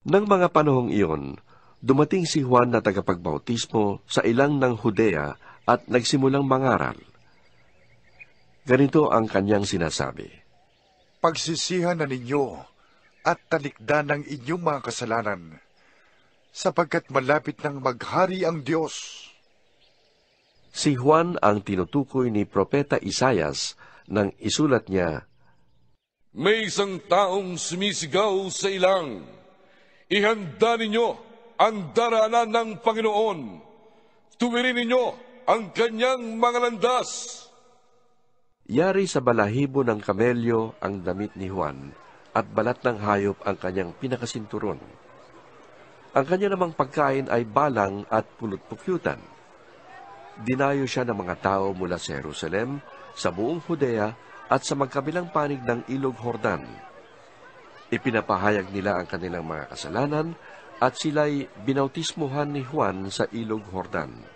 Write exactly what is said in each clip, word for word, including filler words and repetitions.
Nang mga panahong iyon, dumating si Juan na tagapagbautismo sa ilang ng Judea at nagsimulang mangaral. Ganito ang kanyang sinasabi: Pagsisihan na ninyo at talikdan ng inyong mga kasalanan, sapagkat malapit nang maghari ang Diyos. Si Juan ang tinutukoy ni Propeta Isaias nang isulat niya, May isang taong sumisigaw sa ilang, ihanda ninyo ang daraanan ng Panginoon, tuwirin ninyo ang kanyang mga landas. Yari sa balahibo ng kamelyo ang damit ni Juan at balat ng hayop ang kanyang pinakasinturon. Ang kanya namang pagkain ay balang at pulot-pukyutan. Dinayo siya ng mga tao mula sa Jerusalem, sa buong Judea at sa magkabilang panig ng Ilog Jordan. Ipinapahayag nila ang kanilang mga kasalanan at sila'y binautismuhan ni Juan sa Ilog Jordan.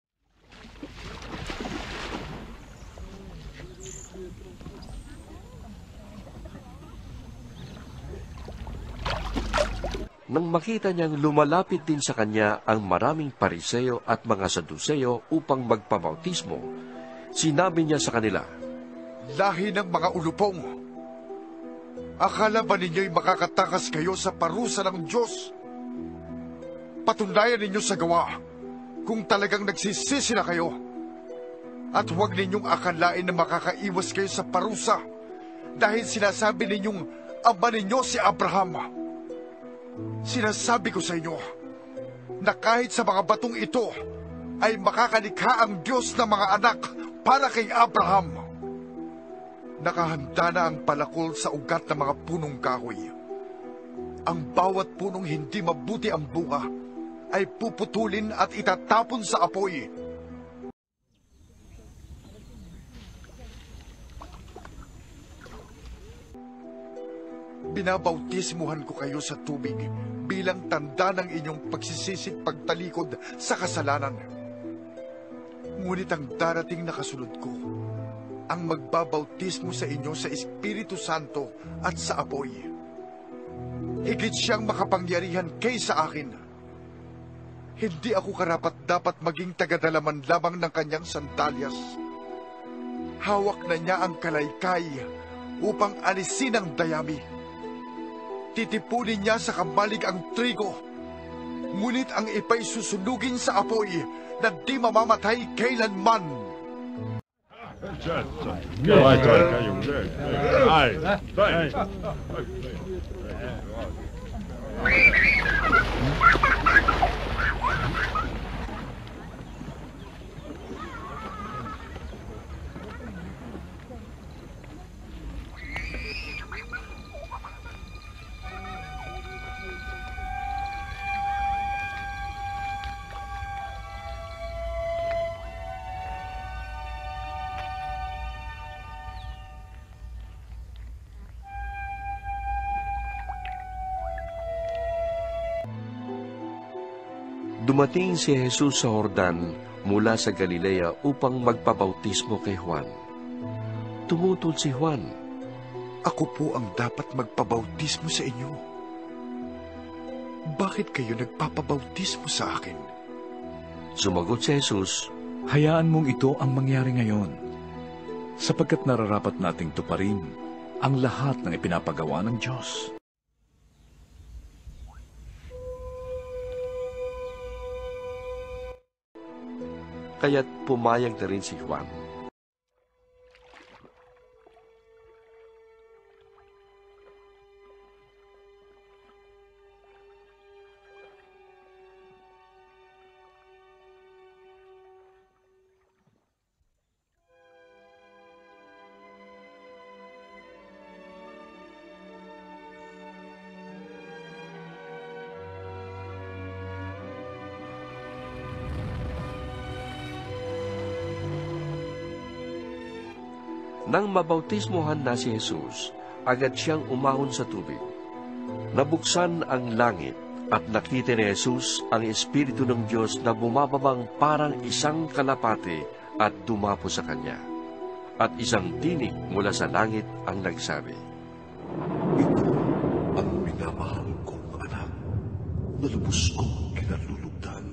Nang makita niyang lumalapit din sa kanya ang maraming Pariseo at mga Saduseo upang magpabautismo, sinabi niya sa kanila, Lahi ng mga ulupong! Akala ba ninyo'y makakatakas kayo sa parusa ng Diyos? Patunayan ninyo sa gawa kung talagang nagsisisi na kayo. At huwag ninyong akalain na makakaiwas kayo sa parusa dahil sinasabi ninyong ama ninyo si Abraham. Sinasabi ko sa inyo na kahit sa mga batong ito ay makakalikha ang Diyos ng mga anak para kay Abraham. Nakahanda na ang palakol sa ugat ng mga punong kahoy. Ang bawat punong hindi mabuti ang bunga ay puputulin at itatapon sa apoy. Binabautismuhan ko kayo sa tubig bilang tanda ng inyong pagsisisig pagtalikod sa kasalanan. Ngunit ang darating na kasunod ko, ang magbabautismo sa inyo sa Espiritu Santo at sa apoy. Higit siyang makapangyarihan kaysa akin. Hindi ako karapat-dapat maging tagadalaman lamang ng kanyang sandalyas. Hawak na niya ang kalaykay upang alisin ang dayami. Titipunin niya sa kambalig ang trigo, ngunit ang ipa'y susunugin sa apoy na di mamamatay kailanman. Dumating si Jesus sa Jordan mula sa Galilea upang magpabautismo kay Juan. Tumutol si Juan, Ako po ang dapat magpabautismo sa inyo. Bakit kayo nagpapabautismo sa akin? Sumagot si Jesus, Hayaan mong ito ang mangyari ngayon, sapagkat nararapat nating tuparin ang lahat ng ipinapagawa ng Diyos. kaya't pumayag na rin si Juan. Nang mabautismohan na si Jesus, agad siyang umahon sa tubig. Nabuksan ang langit at nakita ni Jesus ang Espiritu ng Diyos na bumababang parang isang kalapate at dumapo sa kanya. At isang tinig mula sa langit ang nagsabi, Ito ang minamahal kong anak. na lubos kong kinalulugdan.